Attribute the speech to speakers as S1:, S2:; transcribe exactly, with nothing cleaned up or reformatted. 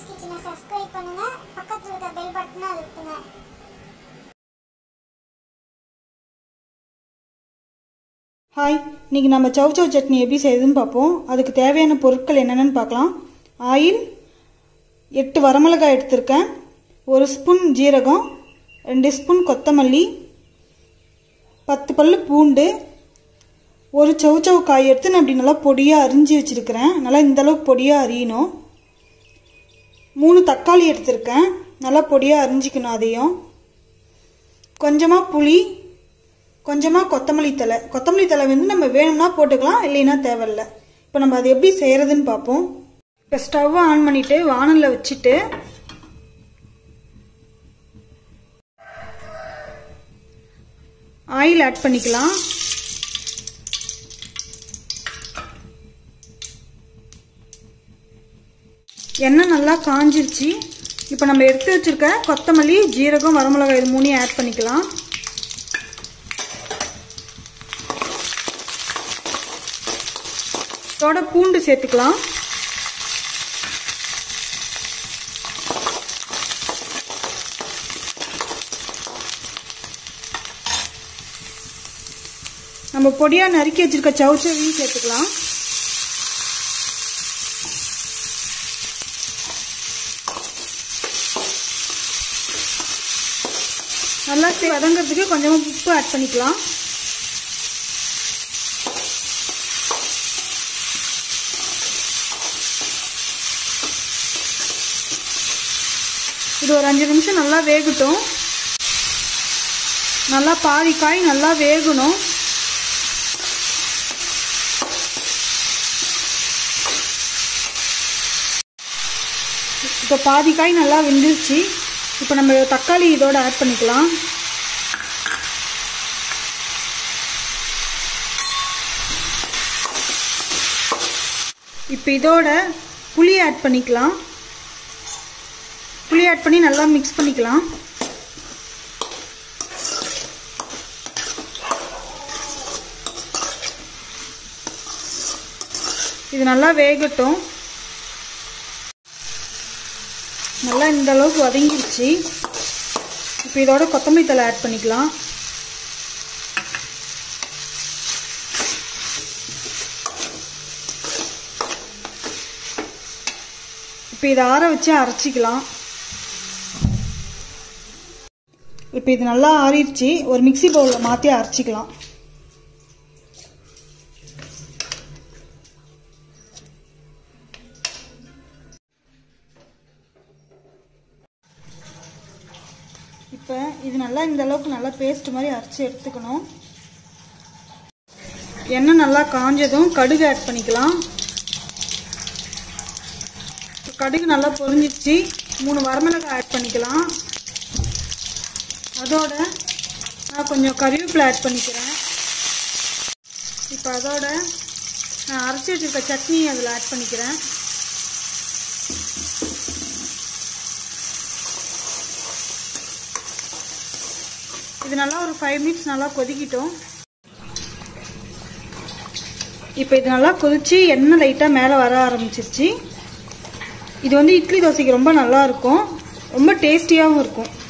S1: கிச்சனை சப்ஸ்கிரைப் பண்ணுங்க, பக்கத்துல இருக்க பெல் பட்டனை அழுத்துங்க.
S2: ஹாய், இன்னைக்கு நம்ம சௌச்சௌ சட்னி எப்படி செய்யுதுன்னு பார்ப்போம். அதுக்கு தேவையான பொருட்கள் என்னென்னு பார்க்கலாம். ஆயில், எட்டு வரமிளகாய் எடுத்திருக்கேன், ஒரு ஸ்பூன் ஜீரகம், ரெண்டு ஸ்பூன் கொத்தமல்லி, பத்து பல்லு பூண்டு, ஒரு சௌச்சௌ காய் எடுத்து நான் அப்படி நல்லா பொடியாக அரிஞ்சு வச்சுருக்கிறேன். நல்லா இந்தளவுக்கு பொடியாக அரியணும். மூணு தக்காளி எடுத்திருக்கேன், நல்லா பொடியாக அரிஞ்சிக்கணும். அதையும் கொஞ்சமாக புளி, கொஞ்சமாக கொத்தமல்லி தழை. கொத்தமல்லி தழை வந்து நம்ம வேணும்னா போட்டுக்கலாம், இல்லைன்னா தேவையில்லை. இப்போ நம்ம அதை எப்படி செய்கிறதுன்னு பார்ப்போம். இப்போ ஸ்டவ்வை ஆன் பண்ணிவிட்டு வானலில் வச்சுட்டு ஆயில் ஆட் பண்ணிக்கலாம். எண்ணெய் நல்லா காஞ்சிருச்சு. இப்போ நம்ம எடுத்து வச்சிருக்க கொத்தமல்லி, ஜீரகம், வரமிளகாய் இது மூணையும் ஆட் பண்ணிக்கலாம். இதோட பூண்டு சேர்த்துக்கலாம். நம்ம பொடியா நறுக்கி வச்சிருக்க சௌச்சௌவையும் சேர்த்துக்கலாம். நல்லா வதங்கிறதுக்கு கொஞ்சமா உப்பு ஆட் பண்ணிக்கலாம். இது ஒரு அஞ்சு நிமிஷம் நல்லா வேகட்டும். நல்லா பாதி காய் நல்லா வேகணும். இப்போ பாதி காய் நல்லா வெந்துருச்சு. இப்போ நம்ம தக்காளி இதோட ஆட் பண்ணிக்கலாம். இப்போ இதோட புளி ஆட் பண்ணிக்கலாம். புளி ஆட் பண்ணி நல்லா மிக்ஸ் பண்ணிக்கலாம். இது நல்லா வேகட்டும். நல்லா இந்த அளவுக்கு வதங்கிடுச்சு. இப்போ இதோட கொத்தமல்லி தழை ஆட் பண்ணிக்கலாம். இப்போ இதை ஆற வச்சு அரைச்சிக்கலாம். இப்போ இது நல்லா ஆறிடுச்சு. ஒரு மிக்ஸி பவுலில் மாற்றி அரைச்சிக்கலாம். இப்போ இது நல்லா இந்த அளவுக்கு நல்லா பேஸ்ட் மாதிரி அரைச்சி எடுத்துக்கணும். எண்ணெய் நல்லா காஞ்சதும் கடுகு ஆட் பண்ணிக்கலாம். கடுகு நல்லா பொரிஞ்சிடுச்சு. மூணு வரமிளகாய் ஆட் பண்ணிக்கலாம். அதோட நான் கொஞ்சம் கறிவேப்பிலை ஆட் பண்ணிக்கிறேன். இப்போ அதோட நான் அரைச்சி வச்சிருக்க சட்னி அதில் ஆட் பண்ணிக்கிறேன். இது நல்லா ஒரு ஃபைவ் மினிட்ஸ் நல்லா கொதிக்கிட்டோம். இப்போ இது நல்லா கொதிச்சு எண்ணெய் லைட்டாக மேலே வர ஆரம்பிச்சிருச்சு. இது வந்து இட்லி தோசைக்கு ரொம்ப நல்லா இருக்கும், ரொம்ப டேஸ்டியாகவும் இருக்கும்.